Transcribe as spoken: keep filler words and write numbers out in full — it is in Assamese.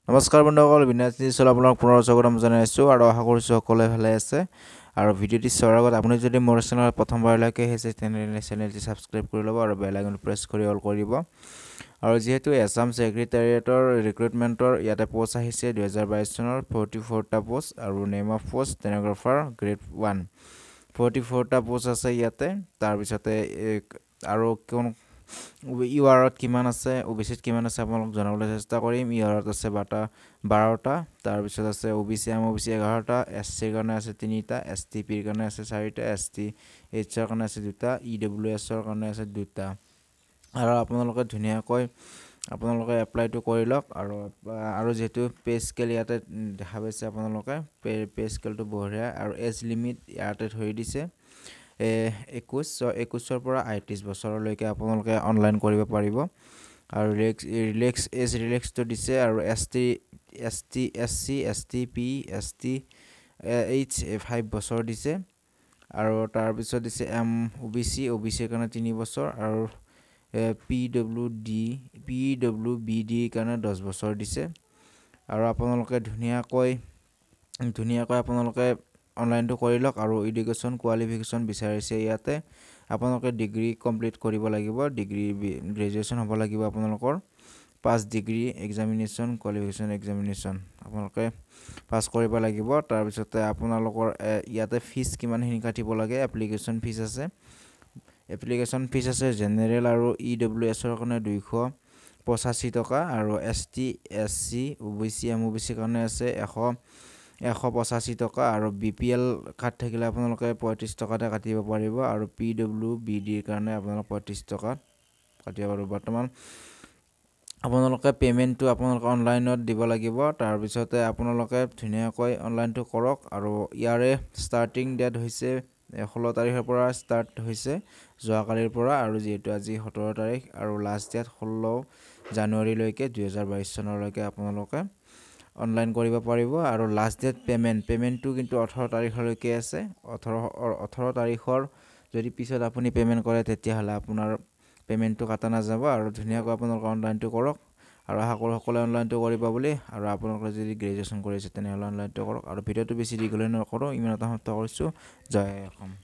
নমস্কাৰ বন্ধুসকল, বিনাশ নিশ্চয় আপোনাক পুনৰ স্বাগতম জনাইছোঁ আৰু আশা কৰিছোঁ সকলোৱে ভালে আছে। আৰু ভিডিঅ'টি চোৱাৰ আগত আপুনি যদি মোৰ চেনেলত প্ৰথমবাৰলৈকে আহিছে তেনেহ'লে চেনেলটি ছাবস্ক্ৰাইব কৰি ল'ব আৰু বেল আইকন প্ৰেছ কৰি অল কৰি দিব। আৰু যিহেতু আছাম secretariatৰ ৰিক্ৰুটমেণ্টৰ ইয়াতে পোষ্ট আহিছে দুহেজাৰ বাইছ চনৰ ফৰ্টি ফ'ৰটা পোষ্ট আৰু name of post stenographer grade one forty ফ'ৰটা পোষ্ট আছে ইয়াতে। তাৰপিছতে আৰু কোন ইউ আৰত কিমান আছে, অ বি চিত কিমান আছে আপোনালোক জনাবলৈ চেষ্টা কৰিম। ইউ আৰত আছে বাৰটা বাৰটা তাৰপিছত আছে O B C M O B C এঘাৰটা, এছ চিৰ কাৰণে আছে তিনিটা, এছ টি পিৰ কাৰণে আছে চাৰিটা, এছ টি এইচৰ কাৰণে আছে দুটা, ই ডব্লিউ এছৰ কাৰণে আছে দুটা। আৰু আপোনালোকে ধুনীয়াকৈ আপোনালোকে এপ্লাইটো কৰি লওক। আৰু আৰু যিহেতু পে স্কেল ইয়াতে দেখা পাইছে আপোনালোকে পে পে স্কেলটো বঢ়িয়া আৰু এজ লিমিট ইয়াতে ধৰি দিছে একৈছ একৈছৰ পৰা আঠত্ৰিছ বছৰলৈকে আপোনালোকে অনলাইন কৰিব পাৰিব। আৰু ৰিলেক্স ৰিলেক্স এজ ৰিলেক্সটো দিছে। আৰু S T S T S C S T P S T H five বছৰ দিছে। আৰু তাৰপিছত দিছে M O' B C O' B চিৰ কাৰণে তিনি বছৰ আৰু P W D P W B ডিৰ কাৰণে দহ বছৰ দিছে। আৰু আপোনালোকে ধুনীয়াকৈ ধুনীয়াকৈ আপোনালোকে অনলাইনটো কৰি লওক। আৰু এডুকেশ্যন কোৱালিফিকেশ্যন বিচাৰিছে ইয়াতে আপোনালোকে ডিগ্ৰী কমপ্লিট কৰিব লাগিব, ডিগ্ৰী গ্ৰেজুৱেশ্যন হ'ব লাগিব আপোনালোকৰ পাঁচ ডিগ্ৰী এক্সামিনেশ্যন কোৱালিফিকেশ্যন এক্সামিনেশ্যন আপোনালোকে পাছ কৰিব লাগিব। তাৰপিছতে আপোনালোকৰ ইয়াতে ফিজ কিমানখিনি কাটিব লাগে, এপ্লিকেশ্যন ফিজ আছে এপ্লিকেশ্যন ফিজ আছে জেনেৰেল আৰু ই ডব্লিউ এছৰ কাৰণে দুইশ পঁচাশী টকা আৰু S T S C O' B C M O' B চিৰ কাৰণে আছে এশ এশ পঁচাশী টকা। আৰু বি পি এল কাৰ্ড থাকিলে আপোনালোকে পঁয়ত্ৰিছ টকাতে কাটিব পাৰিব। আৰু পি ডব্লিউ বি ডিৰ কাৰণে আপোনালোকে পঁয়ত্ৰিছ টকা কাটিব পাৰিব। বৰ্তমান আপোনালোকে পে'মেণ্টটো আপোনালোকে অনলাইনত দিব লাগিব। তাৰপিছতে আপোনালোকে ধুনীয়াকৈ অনলাইনটো কৰক। আৰু ইয়াৰে ষ্টাৰ্টিং ডেট হৈছে ষোল্ল তাৰিখৰ পৰা ষ্টাৰ্ট হৈছে যোৱাকালিৰ পৰা। আৰু যিহেতু আজি সোতৰ তাৰিখ আৰু লাষ্ট ডেট ষোল্ল জানুৱাৰীলৈকে দুহেজাৰ বাইছ চনলৈকে আপোনালোকে অনলাইন কৰিব পাৰিব। আৰু লাষ্ট ডেট পে'মেণ্ট পে'মেণ্টটো কিন্তু ওঠৰ তাৰিখলৈকে আছে। ওঠৰ ওঠৰ তাৰিখৰ যদি পিছত আপুনি পে'মেণ্ট কৰে তেতিয়াহ'লে আপোনাৰ পে'মেণ্টটো কাটা নাযাব। আৰু ধুনীয়াকৈ আপোনালোকে অনলাইনটো কৰক। আৰু আশা কৰোঁ সকলোৱে অনলাইনটো কৰিব বুলি। আৰু আপোনালোকে যদি গ্ৰেজুৱেশ্যন কৰিছে তেনেহ'লে অনলাইনটো কৰক। আৰু ভিডিঅ'টো বেছি দীঘলীয়া নকৰোঁ, ইমান এটা সমাপ্ত কৰিছোঁ। জয় অসম।